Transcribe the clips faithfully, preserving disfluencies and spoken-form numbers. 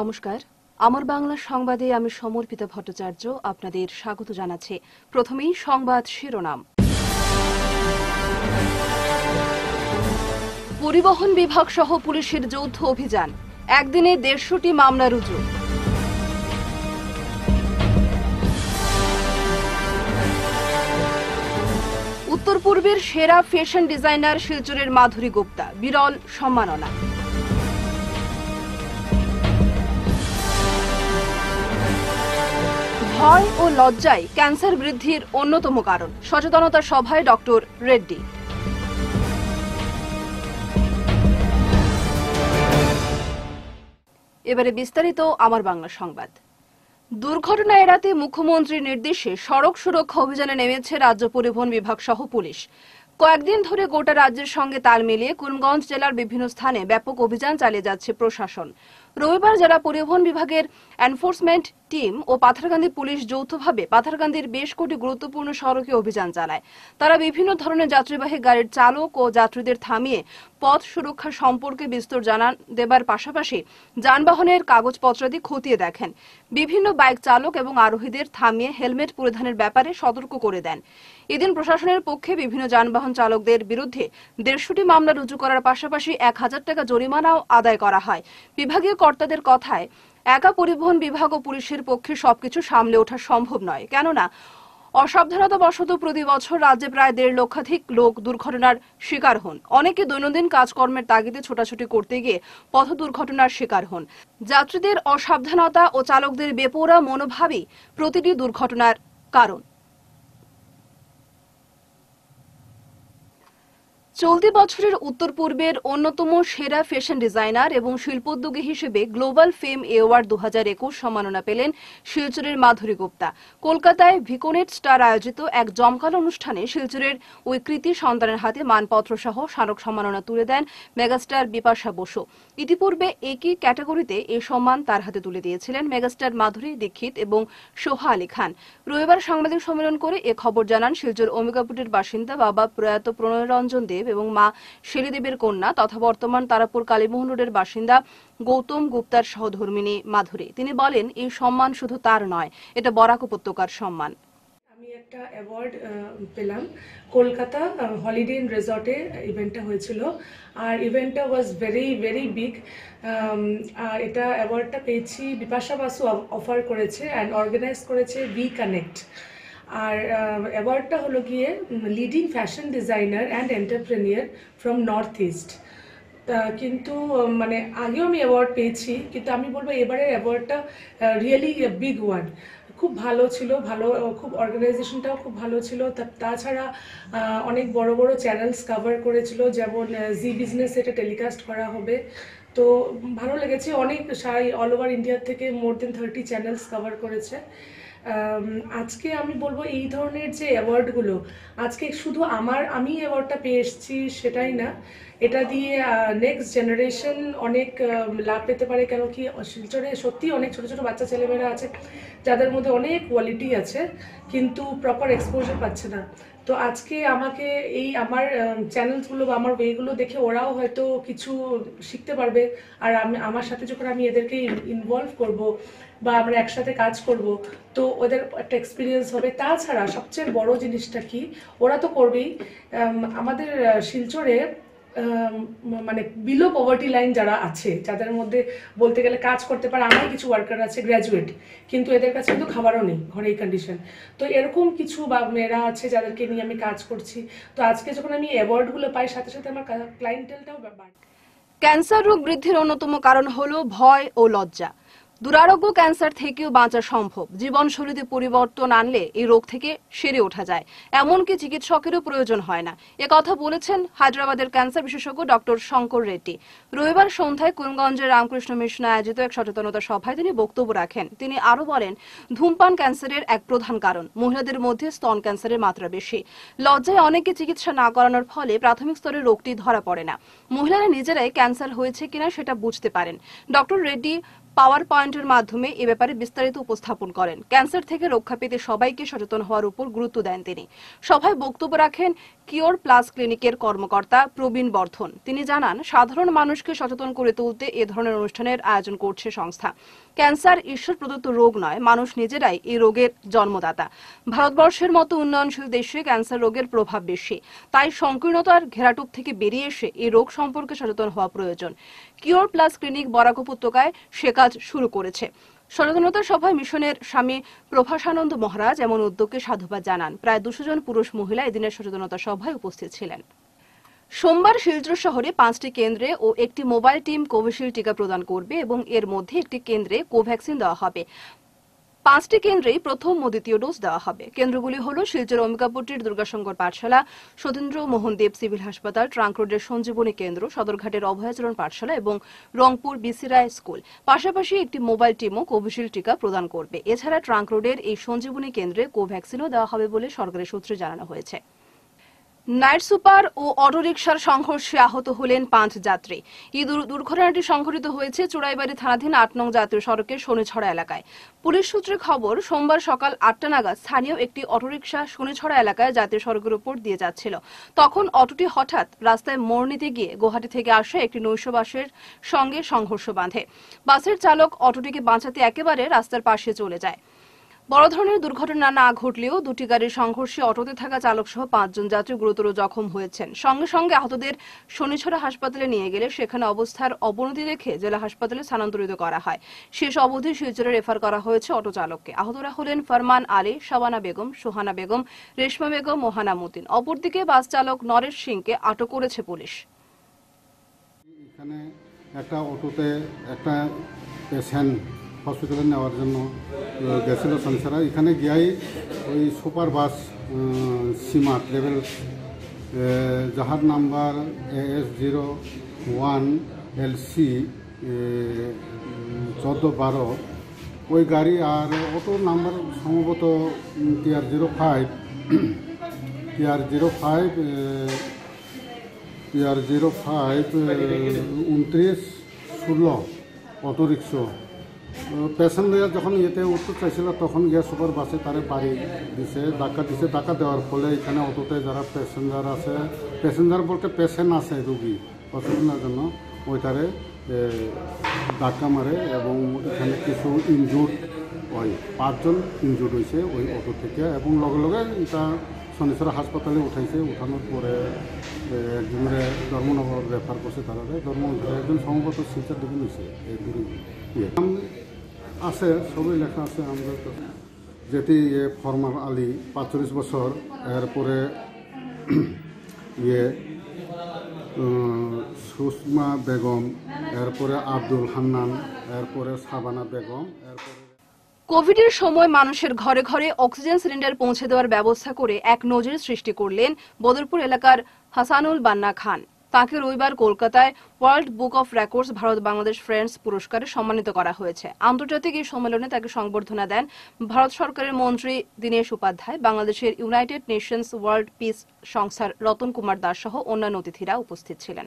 নমস্কার, আমার বাংলা সংবাদে আমি সমর্পিতা ভট্টাচার্য আপনাদের স্বাগত জানাচ্ছি। প্রথমেই সংবাদ শিরোনাম। পরিবহন বিভাগ সহ পুলিশের যৌথ অভিযান, একদিনে দেড়শোটি মামলা রুজু। উত্তর পূর্বের সেরা ফ্যাশন ডিজাইনার শিলচরের মাধুরী গুপ্তা, বিরল সম্মাননা। ভয় ও লজ্জায় ক্যান্সার বৃদ্ধির অন্যতম কারণ, সচেতনতা সভায় ডক্টর রেড্ডি। এবারে বিস্তারিত আমার বাংলা সংবাদ। দুর্ঘটনা এড়াতে মুখ্যমন্ত্রীর নির্দেশে সড়ক সুরক্ষা অভিযানে নেমেছে রাজ্য পরিবহন বিভাগ সহ পুলিশ। কয়েকদিন ধরে গোটা রাজ্যের সঙ্গে তাল মিলিয়ে করিমগঞ্জ জেলার বিভিন্ন স্থানে ব্যাপক অভিযান চালিয়ে যাচ্ছে প্রশাসন। রবিবার জেলা পরিবহন বিভাগের এনফোর্সমেন্ট টিম ও পাথারকান্দি পুলিশ যৌথভাবে পাথারকান্দির বেশ কটি গুরুত্বপূর্ণ সড়কে অভিযান চালায়। তারা বিভিন্ন ধরনের যাত্রীবাহী গাড়ির চালক ও যাত্রীদের থামিয়ে পথ সুরক্ষা সম্পর্কে বিস্তর জানান দেবার পাশাপাশি যানবাহনের কাগজপত্রাদি খতিয়ে দেখেন। বিভিন্ন বাইক চালক এবং আরোহীদের থামিয়ে হেলমেট পরিধানের ব্যাপারে সতর্ক করে দেন। এদিন প্রশাসনের পক্ষে বিভিন্ন যানবাহন চালকদের বিরুদ্ধে দেড়শোটি মামলা রুজু করার পাশাপাশি এক হাজার টাকা জরিমানাও আদায় করা হয়। বিভাগীয় কর্তাদের কথায়, একা পরিবহন বিভাগ ও পুলিশের পক্ষে সবকিছু সামলে ওঠা সম্ভব নয়, কেননা অসাবধানতাবশত প্রতি বছর রাজ্যে প্রায় দেড় লক্ষাধিক লোক দুর্ঘটনার শিকার হন। অনেকে দৈনন্দিন কাজকর্মের তাগিদে ছোটাছুটি করতে গিয়ে পথ দুর্ঘটনার শিকার হন। যাত্রীদের অসাবধানতা ও চালকদের বেপরোয়া মনোভাবই প্রতিটি দুর্ঘটনার কারণ। চলতি বছরের উত্তর পূর্বের অন্যতম সেরা ফ্যাশন ডিজাইনার এবং শিল্পোদ্যোগী হিসেবে গ্লোবাল ফেম অ্যাওয়ার্ড দু হাজার একুশ সম্মাননা পেলেন শিলচরের মাধুরী গুপ্তা। কলকাতায় ভিকোনেট স্টার আয়োজিত এক জমকালো অনুষ্ঠানে শিলচরের ওই কৃতি সন্তানের হাতে মানপত্র সহ স্মারক সম্মাননা তুলে দেন মেগাস্টার বিপাশা বসু। ইতিপূর্বে একই ক্যাটাগরিতে এই সম্মান তার হাতে তুলে দিয়েছিলেন মেগাস্টার মাধুরী দীক্ষিত এবং সোহা আলী খান। রবিবার সাংবাদিক সম্মেলন করে এ খবর জানান শিলচর অম্বিকাপুরের বাসিন্দা বাবা প্রয়াত প্রণয় রঞ্জন দেব এবং মা শেরিদেবের কন্যা তথা বর্তমান তারাপুর কালীমোহন রোডের বাসিন্দা গৌতম গুপ্তার সহধর্মিনী মাধুরী। তিনি বলেন, এই সম্মান শুধু তার নয়, এটা বরাক উপত্যকার সম্মান। আমি একটা অ্যাওয়ার্ড পেলাম কলকাতা হলিডে ইন রিসর্টে, ইভেন্টটা হয়েছিল আর ইভেন্টটা ওয়াজ ভেরি ভেরি বিগ। এটা অ্যাওয়ার্ডটা পেয়েছি বিপাশা বাসু অফার করেছে অ্যান্ড অর্গানাইজ করেছে ভি কানেক্ট। আর অ্যাওয়ার্ডটা হলো গিয়ে leading fashion designer and entrepreneur from north east. কিন্তু মানে আগেও আমি অ্যাওয়ার্ড পেয়েছি, কিন্তু আমি বলবো এবারের অ্যাওয়ার্ডটা রিয়েলি বিগ ওয়ান। খুব ভালো ছিল, ভালো খুব অর্গানাইজেশনটাও খুব ভালো ছিল। তাছাড়া অনেক বড় বড় চ্যানেলস কভার করেছিল, যেমন জি বিজনেস এটা টেলিকাস্ট করা হবে। তো ভালো লেগেছে, অনেক সাই অল ওভার ইন্ডিয়া থেকে more than thirty channels cover করেছে। আজকে আমি বলবো এই ধরনের যে অ্যাওয়ার্ডগুলো, আজকে শুধু আমার আমি অ্যাওয়ার্ডটা পেয়ে এসেছি সেটাই না, এটা দিয়ে নেক্সট জেনারেশন অনেক লাভ পেতে পারে। কেন কি শিলচরে সত্যি অনেক ছোটো ছোটো বাচ্চা ছেলেমেয়েরা আছে যাদের মধ্যে অনেক কোয়ালিটি আছে, কিন্তু প্রপার এক্সপোজার পাচ্ছে না। তো আজকে আমাকে এই আমার চ্যানেলসগুলো বা আমার ওয়েগুলো দেখে ওরাও হয়তো কিছু শিখতে পারবে। আর আমি আমার সাথে যখন আমি এদেরকে ইনভলভ করব বা আমরা একসাথে কাজ করব, তো ওদের একটা এক্সপিরিয়েন্স হবে। তাছাড়া সবচেয়ে বড় জিনিসটা কি, ওরা তো করবেই, আমাদের শিলচরে মানে বিলো পভার্টি লাইন যারা আছে, যাদের মধ্যে বলতে গেলে কাজ করতে পারে, আমার কিছু ওয়ার্কার আছে গ্র্যাজুয়েট, কিন্তু এদের কাছে কিন্তু খাবারও নেই, ঘরে এই কন্ডিশন। তো এরকম কিছু বা মেয়েরা আছে যাদেরকে নিয়ে আমি কাজ করছি। তো আজকে যখন আমি অ্যাওয়ার্ডগুলো পাই, সাথে সাথে আমার ক্লায়েন্টেলটাও বাড়ে। ক্যান্সার রোগ বৃদ্ধির অন্যতম কারণ হলো ভয় ও লজ্জা। দুরারোগ্য ক্যান্সার থেকেও বাঁচা সম্ভব। জীবনশৈলীতে পরিবর্তন আনলে এই রোগ থেকে সেরে ওঠা যায়, এমনকি চিকিৎসকেরও প্রয়োজন হয় না। একথা বলেছেন হায়দ্রাবাদের ক্যান্সার বিশেষজ্ঞ ডক্টর শঙ্কর রেড্ডি। রবিবার সন্ধ্যায় করিমগঞ্জের রামকৃষ্ণ মিশনে আয়োজিত এক সচেতনতা সভায় তিনি বক্তব্য রাখেন। তিনি আরো বলেন, ধূমপান ক্যান্সারের এক প্রধান কারণ। মহিলাদের মধ্যে স্তন ক্যান্সারের মাত্রা বেশি। লজ্জায় অনেকে চিকিৎসা না করানোর ফলে প্রাথমিক স্তরে রোগটি ধরা পড়ে না। মহিলারা নিজেরাই ক্যান্সার হয়েছে কিনা সেটা বুঝতে পারেন। ডক্টর রেড্ডি পাওয়ার পয়েন্টের মাধ্যমে এ ব্যাপারে বিস্তারিত উপস্থাপন করেন। ক্যান্সার থেকে রক্ষা পেতে সবাইকে সচেতন হওয়ার উপর গুরুত্ব দেন তিনি। সভায় বক্তব্য রাখেন কিওর প্লাস ক্লিনিকের কর্মকর্তা প্রবীণ বর্ধন। তিনি জানান, সাধারণ মানুষকে সচেতন করে তুলতে এ ধরনের অনুষ্ঠানের আয়োজন করছে সংস্থা। ক্যান্সার ঈশ্বর প্রদত্ত রোগ নয়, মানুষ নিজেরাই এই রোগের জন্মদাতা। ভারতবর্ষের মতো উন্নয়নশীল দেশে ক্যান্সার রোগের প্রভাব বেশি, তাই সংকীর্ণতার ঘেরাটোপ থেকে বেরিয়ে এসে এই রোগ সম্পর্কে সচেতন হওয়া প্রয়োজন। কিওর প্লাস ক্লিনিক বরাক উপত্যকায় সে কাজ শুরু করেছে। সচেতনতা সভায় মিশনের স্বামী প্রভাসানন্দ মহারাজ এমন উদ্যোগকে সাধুবাদ জানান। প্রায় দুশো জন পুরুষ মহিলা এদিনের সচেতনতা সভায় উপস্থিত ছিলেন। সোমবার শিলচর শহরে পাঁচটি কেন্দ্রে ও একটি মোবাইল টিম কোভিশিল্ড টিকা প্রদান করবে এবং এর মধ্যে একটি কেন্দ্রে কোভ্যাক্সিন দেওয়া হবে। পাঁচটি কেন্দ্রেই প্রথম ও দ্বিতীয় ডোজ দেওয়া হবে। কেন্দ্রগুলি হল শিলচর অম্বিকাপুরটির দুর্গাশঙ্কর পাঠশালা, সতীন্দ্র মোহন দেব সিভিল হাসপাতাল, ট্রাঙ্ক রোডের সঞ্জীবনী কেন্দ্র, সদরঘাটের অভয়াচরণ পাঠশালা এবং রংপুর বিসি রায় স্কুল। পাশাপাশি একটি মোবাইল টিমও কোভিশিল্ড টিকা প্রদান করবে। এছাড়া ট্রাঙ্ক রোডের এই সঞ্জীবনী কেন্দ্রে কোভ্যাক্সিনও দেওয়া হবে বলে সরকারি সূত্রে জানানো হয়েছে। নাইট সুপার ও অটোরিকশার সংঘর্ষে আহত হলেন পাঁচ যাত্রী। এই দুর্ঘটনাটি সংঘটিত হয়েছে চোরাইবাড়ি থানাধীন আট নং জাতীয় সড়কের শনিছড়া এলাকায়। পুলিশ সূত্রে খবর, সোমবার সকাল আটটা নাগাদ স্থানীয় একটি অটোরিকশা শনিছড়া এলাকায় জাতীয় সড়কের উপর দিয়ে যাচ্ছিল। তখন অটোটি হঠাৎ রাস্তায় মোড় নিতে গিয়ে গুয়াহাটি থেকে আসা একটি নৈশ বাসের সঙ্গে সংঘর্ষ বাঁধে। বাসের চালক অটোটিকে বাঁচাতে একেবারে রাস্তার পাশে চলে যায়। বড় ধরনের দুর্ঘটনা না ঘটলেও দুটি গাড়ির সংঘর্ষে অটোতে থাকা চালক সহ পাঁচজন যাত্রী গুরুতর জখম হয়েছেন। সঙ্গে সঙ্গে আহতদের শনিছড়া হাসপাতালে নিয়ে গেলে সেখানে অবস্থার অবনতি দেখে জেলা হাসপাতালে স্থানান্তরিত করা হয়। শেষ অবধি শিলচরে রেফার করা হয়েছে অটো চালককে। আহতরা হলেন ফরমান আলী, শাবানা বেগম, সোহানা বেগম, রেশমা বেগম, মোহানা মতিন। অপরদিকে বাস চালক নরেশ সিংকে আটক করেছে পুলিশ। এখানে একটা অটোতে একটা পেশেন্ট হসপিটালে নেওয়ার জন্য গেছিল সংসারা। এখানে গিয়াই ওই সুপার বাস সীমাত লেভেল যাহার number S zero one L C চোদ্দো বারো ওই গাড়ি আর অটোর নাম্বার সম্ভবত TR zero five TR zero five TR zero five উনত্রিশ ষোলো অটো রিক্সা প্যাসেঞ্জার যখন ইয়েতে উঠতে চাইছিল তখন গিয়ে সুপার বাসে তারে বাড়ি দিছে, ধাক্কা দিছে। ধাক্কা দেওয়ার ফলে এখানে অটোতে যারা প্যাসেঞ্জার আছে, প্যাসেঞ্জার বলতে পেশেন্ট আছে রুগী হসপিটালের জন্য, ওইটারে ধাক্কা মারে এবং এখানে কিছু ইনজুর্ড হয়। পাঁচজন ইনজুর্ড হয়েছে ওই অটো থেকে এবং লগে লগে এটা শনিছড়া হাসপাতালে উঠাইছে। উঠানোর পরে একজনের ধর্মনগর রেফার করছে, তারা ধর্মনগরে একজন সম্ভবত শিলচর দিকে নিয়েছে। এই দূরে ইয়ে আছে, সবই লেখা আছে আমাদের যেটি ইয়ে ফরমান আলী পাঁচচল্লিশ বছর, এরপরে ইয়ে সুষমা বেগম, এরপরে আব্দুল হান্নান, এরপরে শাবানা বেগম। এরপরে কোভিডের সময় মানুষের ঘরে ঘরে অক্সিজেন সিলিন্ডার পৌঁছে দেওয়ার ব্যবস্থা করে এক নজির সৃষ্টি করলেন বদরপুর এলাকার হাসানুল বান্না খান। তাকে রবিবার কলকাতায় world book of records Bharat Bangladesh friends পুরস্কারে সম্মানিত করা হয়েছে। আন্তর্জাতিক এই সম্মেলনে তাকে সংবর্ধনা দেন ভারত সরকারের মন্ত্রী দীনেশ উপাধ্যায়, বাংলাদেশের ইউনাইটেড নেশনস ওয়ার্ল্ড পিস সংস্থার রতন কুমার দাস সহ অন্যান্য অতিথিরা উপস্থিত ছিলেন।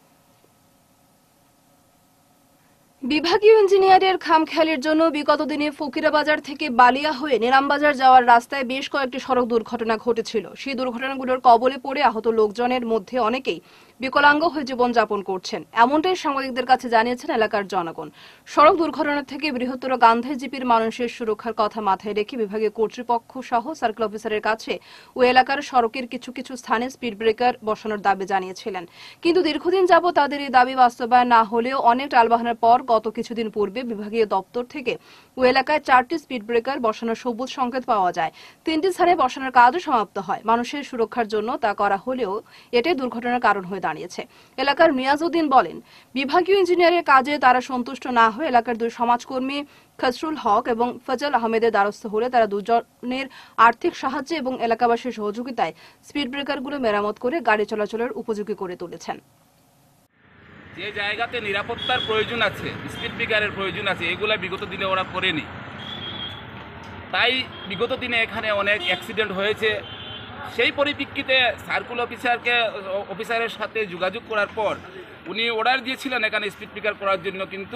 বিভাগীয় ইঞ্জিনিয়ারের খামখেয়ালির জন্য বিগত দিনে ফকিরাবাজার থেকে বালিয়া হয়ে নিরামবাজার যাওয়ার রাস্তায় বেশ কয়েকটি সড়ক দুর্ঘটনা ঘটেছিল। সেই দুর্ঘটনাগুলোর কবলে পড়ে আহত লোকজনের মধ্যে অনেকেই বিকলাঙ্গ হয়ে জীবনযাপন করছেন, এমনটাই সাংবাদিকদের কাছে জানিয়েছেন এলাকার জনগণ। সড়ক দুর্ঘটনা থেকে বৃহত্তর গান্ধী জিপির মানুষের সুরক্ষার কথা মাথায় রেখে বিভাগীয় কর্তৃপক্ষ সহ সার্কেল অফিসারের কাছে ওই এলাকার সড়কের কিছু কিছু স্থানে স্পিড ব্রেকার বসানোর দাবি জানিয়েছিলেন। কিন্তু দীর্ঘদিন যাবৎ তাদের এই দাবি বাস্তবায়ন না হলেও অনেক টালবাহানার পর গত কিছুদিন পূর্বে বিভাগীয় দপ্তর থেকে ওই এলাকায় চারটি স্পিড ব্রেকার বসানোর সবুজ সংকেত পাওয়া যায়। তিনটি স্থানে বসানোর কাজও সমাপ্ত হয়। মানুষের সুরক্ষার জন্য তা করা হলেও এটাই দুর্ঘটনার কারণ হয়ে দাঁড়িয়েছে। এলাকার মিয়াজউদ্দিন বলেন, বিভাগীয় ইঞ্জিনিয়ারের কাজে তারা সন্তুষ্ট না হয়ে এলাকার দুই সমাজকর্মী খসরুল হক এবং ফজল আহমেদের দ্বারস্থ হলে তারা দুজনের আর্থিক সাহায্যে এবং এলাকাবাসীর সহযোগিতায় স্পিড ব্রেকারগুলো মেরামত করে গাড়ি চলাচলের উপযোগী করে তুলেছেন। যে জায়গাতে নিরাপত্তার প্রয়োজন আছে, স্পিড ব্রেকারের প্রয়োজন আছে, এগুলা বিগত দিনে ওরা করেনি। তাই বিগত দিনে এখানে অনেক অ্যাক্সিডেন্ট হয়েছে। সেই পরিপ্রেক্ষিতে সার্কুল অফিসারকে অফিসারের সাথে যোগাযোগ করার পর উনি অর্ডার দিয়েছিলেন এখানে স্পিড ব্রেকার করার জন্য, কিন্তু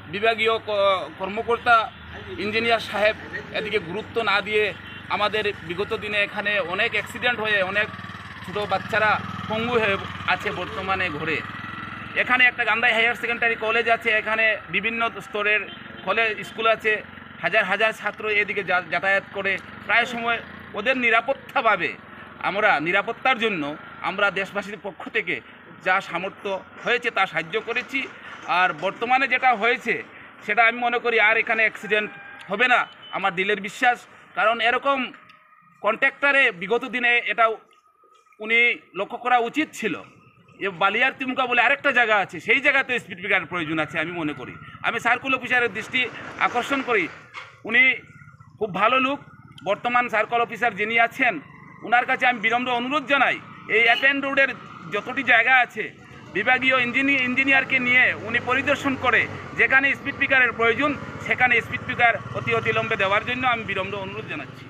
বিভাগীয় কর্মকর্তা ইঞ্জিনিয়ার সাহেব এদিকে গুরুত্ব না দিয়ে আমাদের বিগত দিনে এখানে অনেক অ্যাক্সিডেন্ট হয়ে অনেক ছোটো বাচ্চারা পঙ্গু হয়ে আছে বর্তমানে ঘরে। এখানে একটা গান্ধাই হায়ার সেকেন্ডারি কলেজ আছে, এখানে বিভিন্ন স্তরের কলেজ স্কুল আছে, হাজার হাজার ছাত্র এদিকে যাতায়াত করে। প্রায় সময় ওদের নিরাপত্তাভাবে আমরা নিরাপত্তার জন্য আমরা দেশবাসীর পক্ষ থেকে যা সামর্থ্য হয়েছে তা সাহায্য করেছি। আর বর্তমানে যেটা হয়েছে সেটা আমি মনে করি আর এখানে অ্যাক্সিডেন্ট হবে না, আমার দিলের বিশ্বাস। কারণ এরকম কন্ট্রাক্টরে বিগত দিনে এটা উনি লক্ষ্য করা উচিত ছিল। এ বালিয়ার তিমুকা বলে আরেকটা জায়গা আছে, সেই জায়গাতে স্পিড ব্রেকারের প্রয়োজন আছে আমি মনে করি। আমি সার্কুল অফিসারের দৃষ্টি আকর্ষণ করি, উনি খুব ভালো লোক। বর্তমান সার্কুল অফিসার যিনি আছেন ওনার কাছে আমি বিনম্র অনুরোধ জানাই, এই অ্যাটেন রোডের যতটি জায়গা আছে বিভাগীয় ইঞ্জিনিয়ার ইঞ্জিনিয়ারকে নিয়ে উনি পরিদর্শন করে যেখানে স্পিড ব্রেকারের প্রয়োজন সেখানে স্পিড ব্রেকার অতি অতিলম্বে দেওয়ার জন্য আমি বিনম্র অনুরোধ জানাচ্ছি।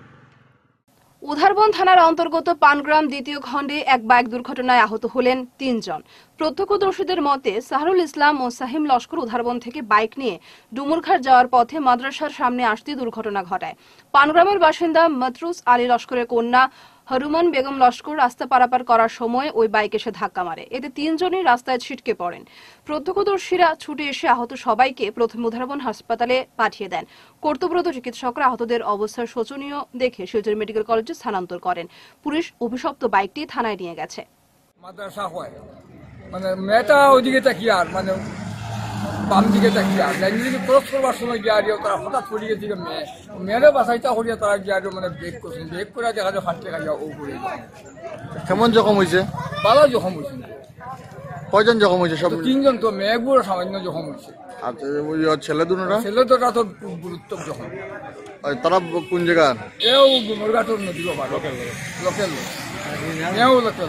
উধারবন থানার অন্তর্গত পানগ্রাম দ্বিতীয় খণ্ডে এক বাইক দুর্ঘটনায় আহত হলেন তিনজন। প্রত্যক্ষদর্শীদের মতে সাহারুল ইসলাম ও সাহিম লস্কর উধারবন থেকে বাইক নিয়ে ডুমুরঘাট যাওয়ার পথে মাদ্রাসার সামনে আসতে দুর্ঘটনা ঘটায়। পানগ্রামের বাসিন্দা মতরুস আলী লস্করের কন্যা হরুমান বেগম লস্কর রাস্তা পারাপার করার সময় ওই বাইক এসে ধাক্কা মারে, এতে তিনজনই রাস্তায় ছিটকে পড়েন। প্রত্যক্ষদর্শীরা ছুটে এসে আহত সবাইকে প্রথম উধারবন হাসপাতালে পাঠিয়ে দেন। কর্তব্যরত চিকিৎসকরা আহতদের অবস্থা শোচনীয় দেখে শিলচর মেডিকেল কলেজে স্থানান্তর করেন। পুলিশ অভিশপ্ত বাইকটি থানায় নিয়ে গেছে। মাদ্রাসা হয় মানে মেয়েটা ওইদিকে তাকিয়ে আর মানে বাম দিকে তাকিয়ে আর দিকে ক্রস করবার সময় গিয়ে আর তারা হঠাৎ পড়ে গেছে মেয়ে মেয়েরও বাসাইটা করিয়া তারা গিয়ে আর মানে ব্রেক করছে, ব্রেক করে দেখা যায় ফাটতে খাইয়া ও পড়ে যায়। কেমন জখম হয়েছে? ভালো জখম হয়েছে। কয়জন জখম হয়েছে? সব তিনজন। তো মেয়েগুলো সামান্য জখম হয়েছে। আচ্ছা ওই ছেলে দুটা ছেলে দুটা তো গুরুত্ব জখম। তারা কোন জায়গা? এও মুরগাটোর নদী লোকেল লোকেল মেয়েও লোকেল।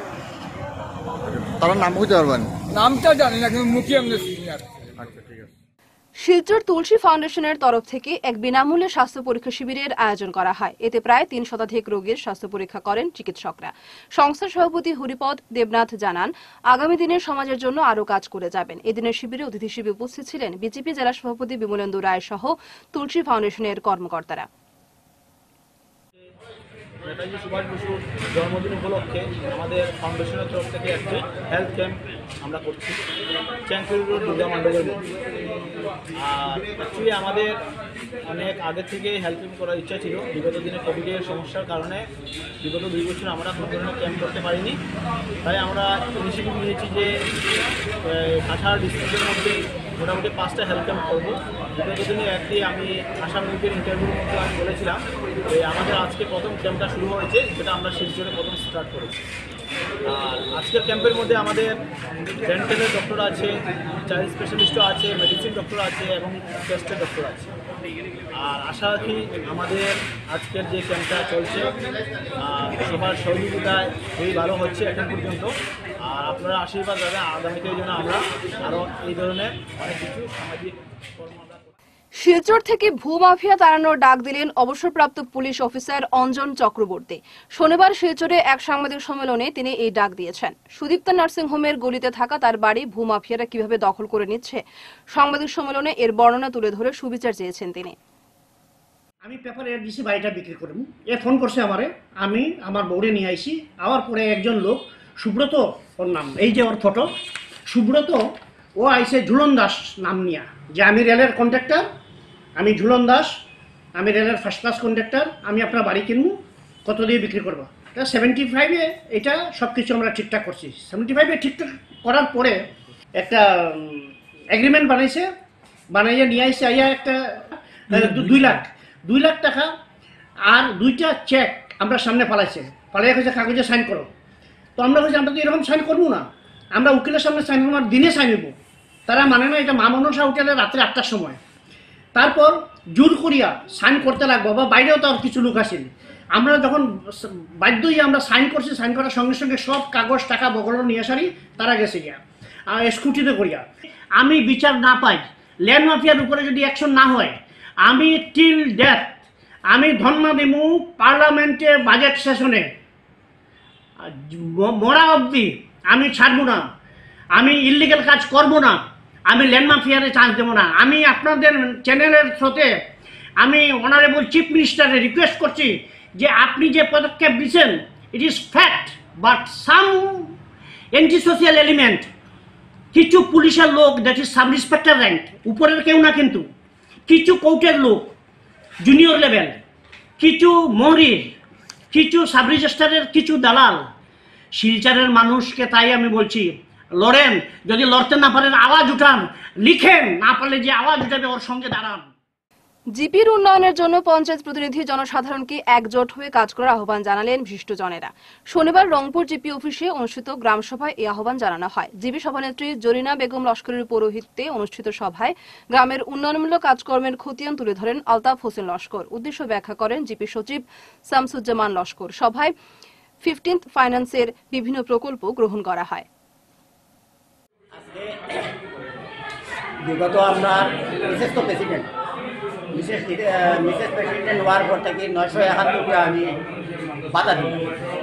তার নাম বুঝতে পারবেন? নামটা জানি না কিন্তু মুখে এমনি সিনিয়র। আচ্ছা ঠিক আছে। শিলচর তুলসী ফাউন্ডেশনের তরফ থেকে এক বিনামূল্যে স্বাস্থ্য পরীক্ষা শিবিরের আয়োজন করা হয়। এতে প্রায় তিন শতাধিক রোগীর স্বাস্থ্য পরীক্ষা করেন চিকিৎসকরা। সংস্থার সভাপতি হরিপদ দেবনাথ জানান, আগামী দিনে সমাজের জন্য আরও কাজ করে যাবেন। এদিনের শিবিরে অতিথি হিসেবে উপস্থিত ছিলেন বিজেপি জেলা সভাপতি বিমলেন্দু রায় সহ তুলসী ফাউন্ডেশনের কর্মকর্তারা। নেতাজি সুভাষ বসুর জন্মদিন উপলক্ষে আমাদের ফাউন্ডেশনের তরফ থেকে একটি হেলথ ক্যাম্প আমরা করছি চ্যাংচুরি রোড দুর্গা মণ্ডলের মধ্যে। আর অ্যাকচুয়ালি আমাদের অনেক আগে থেকে হেলথ ক্যাম্প করার ইচ্ছা ছিল, বিগত দিনে কোভিডের সমস্যার কারণে বিগত দুই বছর আমরা কোনো ধরনের ক্যাম্প করতে পারিনি। তাই আমরা ইনিশিয়েটিভ নিয়েছি যে কাছাড় ডিস্ট্রিক্টের মধ্যে মোটামুটি পাঁচটা হেলথ ক্যাম্প করবো। বিগত দিনে একটি আমি আসাম মিউকের ইন্টারভিউর মধ্যে আমি বলেছিলাম যে আমাদের আজকে প্রথম ক্যাম্পটা শুরু হয়েছে, যেটা আমরা শিলচরে প্রথম স্টার্ট করেছি। আর আজকের ক্যাম্পের মধ্যে আমাদের ডেন্টালের ডক্টর আছে, চাইল্ড স্পেশালিস্টও আছে, মেডিসিন ডক্টর আছে এবং টেস্টের ডক্টর আছে। আর আশা রাখি আমাদের আজকের যে ক্যাম্পটা চলছে সবার সহযোগিতায় খুবই ভালো হচ্ছে এখন পর্যন্ত। আর আপনারা আশীর্বাদ যাবে আগামীতে জন্য আমরা আরও এই ধরনের অনেক কিছু সামাজিক কর্ম। শিলচর থেকে ভূমাফিয়া তাড়ানোর ডাক দিলেন অবসরপ্রাপ্ত পুলিশ অফিসার অঞ্জন চক্রবর্তী। শনিবার শিলচরে এক সাংবাদিক সম্মেলনে তিনি এই ডাক দিয়েছেন। সুদীপ্তা নার্সিং হোমের গলিতে থাকা তার বাড়ি ভূমাফিয়ারা কিভাবে দখল করে নিচ্ছে সাংবাদিক সম্মেলনে এর বর্ণনা তুলে ধরে সুবিচার চেয়েছেন তিনি। আমি পেপার এর দিছি বাড়িটা বিক্রি করব, এ ফোন করছে আমারে, আমি আমার বউরে নিয়ে আইছি। আবার পরে একজন লোক সুব্রত ওর নাম, এই যে ওর ফটো সুব্রত, ও আইসে ঝুলন দাস নাম নিয়া যে আমি রেলের কন্ট্রাক্টর, আমি ঝুলন দাস, আমি রেলের ফার্স্ট ক্লাস কন্ট্রাক্টর, আমি আপনার বাড়ি কিনবো, কত দিয়ে বিক্রি করবো। তা সেভেন্টি ফাইভে এটা সব কিছু আমরা ঠিকঠাক করছি। সেভেন্টি ফাইভে ঠিকঠাক করার পরে একটা এগ্রিমেন্ট বানাইছে, বানাইয়া নিয়ে আইসে আইয়া একটা দুই লাখ দুই লাখ টাকা আর দুইটা চেক আমরা সামনে পালাইছে, পালাইয়া হয়েছে কাগজে সাইন করো। তো আমরা হয়েছে আমরা তো এরকম সাইন করবো না, আমরা উকিলের সামনে সাইন করবো, দিনে সাইন নেবো। তারা মানে না, এটা মা মনসা হোটেলে রাত্রে আটটার সময়। তারপর জোর করিয়া সাইন করতে লাগবো, বা বাইরেও তো আর কিছু লোক আসেন। আমরা যখন বাধ্য হয়ে আমরা সাইন করছি, সাইন করার সঙ্গে সঙ্গে সব কাগজ টাকা বগল নিয়ে সারি তারা গেছে গিয়া আর স্কুটিতে করিয়া। আমি বিচার না পাই, ল্যান্ড মাফিয়ার উপরে যদি অ্যাকশন না হয়, আমি টিল ডেথ আমি ধর্ণা দেবো পার্লামেন্টে বাজেট সেশনে, মরা অবধি আমি ছাড়বো না, আমি ইলিগাল কাজ করবো না। আমি ল্যান্ড মাফিয়ারে চান্স দেবো না। আমি আপনাদের চ্যানেলের থ্রুতে আমি অনারেবল চিফ মিনিস্টারে রিকোয়েস্ট করছি যে আপনি যে পদক্ষেপ দিচ্ছেন it is fact, but some anti social element, কিছু পুলিশের লোক, that is sub inspector rank, উপরের কেউ না, কিন্তু কিছু কোর্টের লোক জুনিয়র লেভেল, কিছু মহরির, কিছু সাব রেজিস্ট্রারের কিছু দালাল, শিলচরের মানুষকে তাই আমি বলছি লড়েন, যদি লড়তে না পারেন আওয়াজ উঠান, লিখেন, না পারলে যে আওয়াজ উঠাবে ওর সঙ্গে দাঁড়ান। জিপির উন্নয়নের জন্য পঞ্চায়েত প্রতিনিধি জনসাধারণকে একজোট হয়ে কাজ করার আহ্বান জানালেন বিশিষ্টজনেরা। শনিবার রংপুর জিপি অফিসে অনুষ্ঠিত গ্রামসভায় এই আহ্বান জানানো হয়। জিপি সভানেত্রী জরিনা বেগম লস্করের পৌরোহিত্যে অনুষ্ঠিত সভায় গ্রামের উন্নয়নমূলক কাজকর্মের খতিয়ান তুলে ধরেন আলতাফ হোসেন লস্কর। উদ্দেশ্য ব্যাখ্যা করেন জিপি সচিব শামসুজ্জামান লস্কর। সভায় ফিফটিন্থ ফাইন্যান্সের বিভিন্ন প্রকল্প গ্রহণ করা হয়। বিগত আপনার বিশেষ তো প্রেসিডেন্ট বিশেষ বিশেষ প্রেসিডেন্ট হওয়ার পর থেকে নয়শো একাত্তরটা আমি বাধা দিই।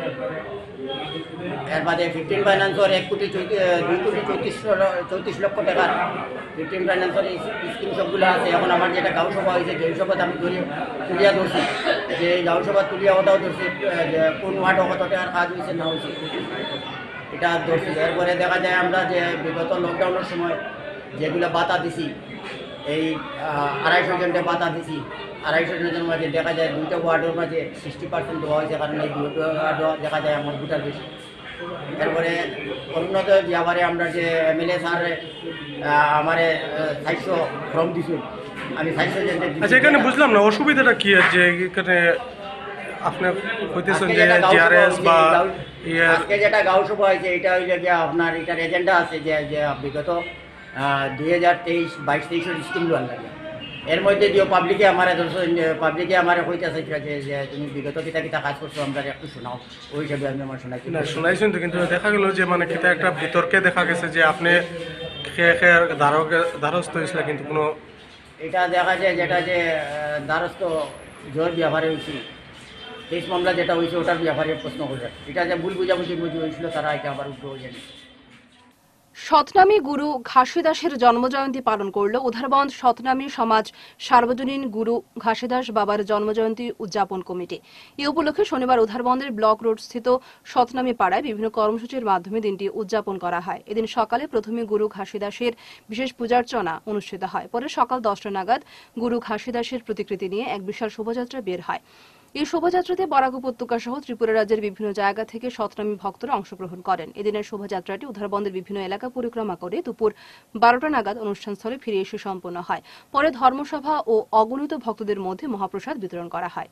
এর বাদে ফিফটিন ফাইন্যান্সের এক কোটি দুই কোটি চৌত্রিশ চৌত্রিশ লক্ষ টাকার ফিফটিন ফাইন্যান্সের স্কিম সবগুলো আছে। এখন আমার যেটা গাঁও সভা হয়েছে গাঁও সভাতে আমি তুলি তুলিয়া ধরছি, যে গাঁও সভা তুলিয়া কথাও ধরছি, যে কোন ওয়ার্ড কত টাকার কাজ হয়েছে না হয়েছে এটা ধরছি। এরপরে দেখা যায় আমরা যে বিগত লকডাউনের সময় যেগুলো বাতা দিছি, এই আড়াইশো জনকে বাতা দিছি, আড়াইশো জনের মাঝে দেখা যায় দুইটা ওয়ার্ডের মাঝে সিক্সটি পার্সেন্ট দেওয়া হয়েছে, কারণ এই দুটো ওয়ার্ড দেখা যায় আমার ভোটার বেশি। এরপরে উন্নত ব্যাপারে আমরা যে এমএলএ স্যার আমার সাতশো ফর্ম দিছি, আমি সাতশো জনকে। আচ্ছা, এখানে বুঝলাম না অসুবিধাটা কি আছে এখানে আপনার হইতেছেন যে জিআরএস বা আজকে যেটা গাঁও সভা হয়েছে এটা হইলে যে আপনার এটার এজেন্ডা আছে যে যে বিগত দুই হাজার তেইশ বাইশ তেইশের স্কিম লোন লাগে। এর মধ্যে যে পাবলিকে আমার পাবলিকে আমার হইতেছে যে তুমি বিগত কিতা কিতা কাজ করছো আমরা একটু শোনাও, ওই হিসাবে আমি আমার শোনাই না শোনাইছেন তো, কিন্তু দেখা গেল যে মানে কিতা একটা বিতর্কে দেখা গেছে যে আপনি দ্বারস্থ হয়েছিল, কিন্তু কোনো এটা দেখা যায় যেটা যে দ্বারস্থ জোর ব্যাপারে হয়েছি, কেস মামলা যেটা হয়েছে ওটার ব্যাপারে প্রশ্ন করে, এটা যে ভুল বুঝাবুঝির মধ্যে হয়েছিল তারা এটা আবার উঠে হয়ে যায়। সতনামী গুরু ঘাসীদাসের জন্মজয়ন্তী পালন করল উধারবন্দ সতনামী সমাজ সার্বজনীন গুরু ঘাসীদাস বাবার জন্মজয়ন্তী উদযাপন কমিটি। এই উপলক্ষে শনিবার উধারবন্দের ব্লক রোড স্থিত সতনামী পাড়ায় বিভিন্ন কর্মসূচির মাধ্যমে দিনটি উদযাপন করা হয়। এদিন সকালে প্রথমে গুরু ঘাসীদাসের বিশেষ পূজার্চনা অনুষ্ঠিত হয়। পরে সকাল দশটা নাগাদ গুরু ঘাসীদাসের প্রতিকৃতি নিয়ে এক বিশাল শোভাযাত্রা বের হয়। এই শোভাযাত্রাতে বরাক উপত্যকা সহ ত্রিপুরা রাজ্যের বিভিন্ন জায়গা থেকে সতনামী ভক্তরা অংশগ্রহণ করেন। এদিনের শোভাযাত্রাটি উধারবন্দের বিভিন্ন এলাকা পরিক্রমা করে দুপুর বারোটা নাগাদ অনুষ্ঠানস্থলে ফিরে এসে সম্পন্ন হয়। পরে ধর্মসভা ও অগণিত ভক্তদের মধ্যে মহাপ্রসাদ বিতরণ করা হয়।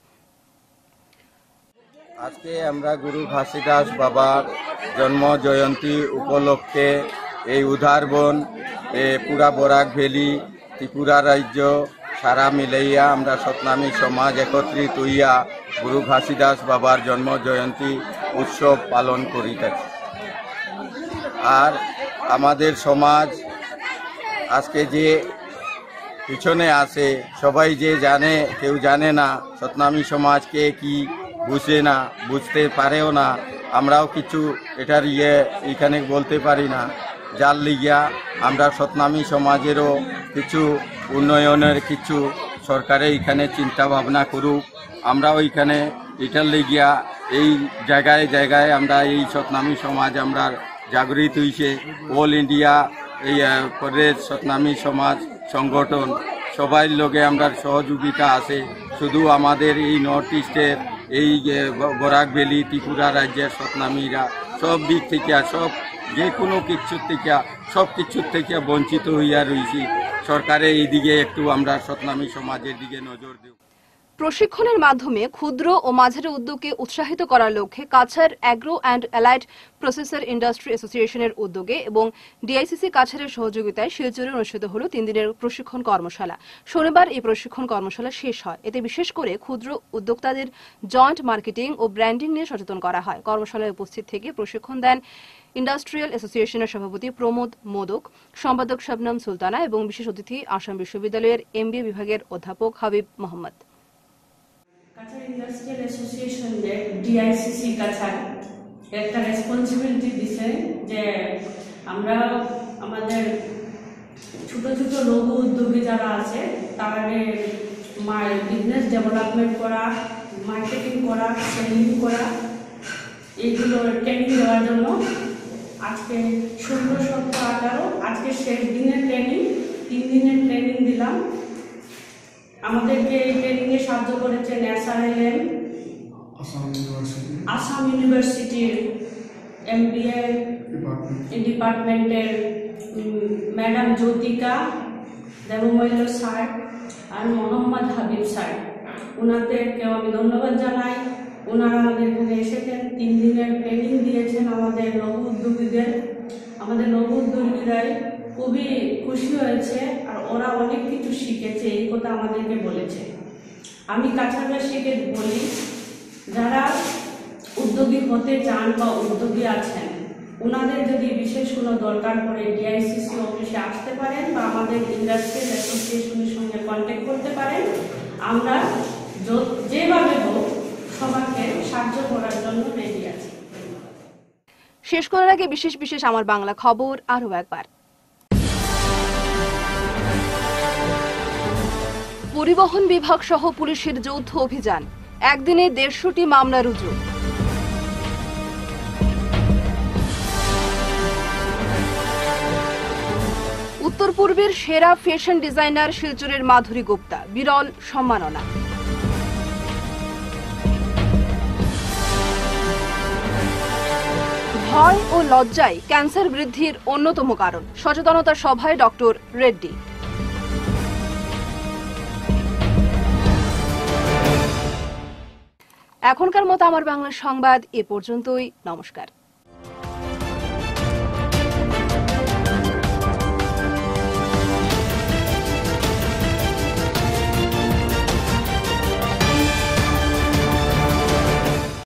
আজকে আমরা গুরু ঘাসীদাস বাবার জন্ম জয়ন্তী উপলক্ষে এই উধারবন পুরা বরাক ভ্যালি ত্রিপুরা রাজ্য সারা মিলাইয়া আমরা সতনামী সমাজ একত্রিত হইয়া গুরু ঘাসীদাস বাবার জন্ম জয়ন্তী উৎসব পালন করি থাকি। আর আমাদের সমাজ আজকে যে পিছনে আছে সবাই যে জানে, কেউ জানে না সতনামী সমাজকে কি বুঝে না, বুঝতে পারেও না, আমরাও কিছু এটার ইয়ে এখানে বলতে পারি না। যার লিগিয়া আমরা সতনামী সমাজেরও কিছু উন্নয়নের কিছু সরকারে এখানে চিন্তা ভাবনা করুক। আমরা ওইখানে এটার লিগিয়া এই জায়গায় জায়গায় আমরা এই সতনামী সমাজ আমরা জাগৃত হইছে। অল ইন্ডিয়া এই প্রদেশ সতনামী সমাজ সংগঠন সবাই লোকে আমরা সহযোগিতা আছে। শুধু আমাদের এই নর্থ ইস্টের এই বরাক ভ্যালি ত্রিপুরা রাজ্যের সতনামীরা সব দিক থেকে সব যে কোনো কিছুর থেকে সব কিছুর থেকে বঞ্চিত হইয়া রয়েছি। সরকারের এই দিকে একটু আমরা সতনামী সমাজের দিকে নজর দেব। প্রশিক্ষণের মাধ্যমে ক্ষুদ্র ও মাঝারি উদ্যোগকে উৎসাহিত করার লক্ষ্যে Cachar agro and allied processor industry অ্যাসোসিয়েশনের উদ্যোগে এবং ডিআইসিসি কাছাড়ের সহযোগিতায় শিলচরে অনুষ্ঠিত হল তিন দিনের প্রশিক্ষণ কর্মশালা। শনিবার এই প্রশিক্ষণ কর্মশালা শেষ হয়। এতে বিশেষ করে ক্ষুদ্র উদ্যোক্তাদের জয়েন্ট মার্কেটিং ও ব্র্যান্ডিং নিয়ে সচেতন করা হয়। কর্মশালায় উপস্থিত থেকে প্রশিক্ষণ দেন ইন্ডাস্ট্রিয়াল অ্যাসোসিয়েশনের সভাপতি প্রমোদ মোদক, সম্পাদক শবনম সুলতানা এবং বিশেষ অতিথি আসাম বিশ্ববিদ্যালয়ের এমবিএ বিভাগের অধ্যাপক Habib Mohammad. Cachar industrial association DICC Cachar একটা রেসপন্সিবিলিটি দিছে যে আমরা আমাদের ছোট ছোট লঘু উদ্যোগী যারা আছে তাদের বিজনেস ডেভেলপমেন্ট করা, মার্কেটিং করা, সেলিং করা, এইগুলো ট্রেনিং দেওয়ার জন্য আজকে ষোলো সতেরো আঠারো আজকে শেষ দিনের ট্রেনিং, তিন দিনের ট্রেনিং দিলাম। আমাদেরকে এই ট্রেনিংয়ে সাহায্য করেছেন এসআরএলএম, আসাম ইউনিভার্সিটির এমবিএ ডিপার্টমেন্টের ম্যাডাম জ্যোতিকা দেবমল্ল স্যার আর মোহাম্মদ হাবিব স্যার, ওনাদেরকেও আমি ধন্যবাদ জানাই। ওনারা আমাদের এখানে এসেছেন, তিন দিনের ট্রেনিং দিয়েছেন আমাদের লঘু উদ্যোগীদের। আমাদের লঘু উদ্যোগীরাই খুবই খুশি হয়েছে আর ওরা অনেক কিছু শিখেছে, এই কথা আমাদেরকে বলেছে। আমি কাছাকাছিকে বলি, যারা উদ্যোগী হতে চান বা উদ্যোগী আছেন, ওনাদের যদি বিশেষ কোনো দরকার পড়ে ডিআইসিসি অফিসে আসতে পারেন বা আমাদের ইন্ডাস্ট্রিয়াল অ্যাসোসিয়েশনের সঙ্গে কন্ট্যাক্ট করতে পারেন। আমরা যেভাবে হোক সবাইকে সাহায্য করার জন্য রেডি আছি। শেষ করার আগে বিশেষ বিশেষ আমার বাংলা খবর আরও একবার। পরিবহন বিভাগ সহ পুলিশের যৌথ অভিযান, একদিনে দেড়শোটি মামলা রুজু। উত্তর পূর্বের সেরা ফ্যাশন ডিজাইনার শিলচরের মাধুরী গুপ্তা, বিরল সম্মাননা। ভয় ও লজ্জায় ক্যান্সার বৃদ্ধির অন্যতম কারণ, সচেতনতা সভায় ডক্টর রেড্ডি। এখনকার মতো আমার বাংলা সংবাদ এ পর্যন্তই। নমস্কার।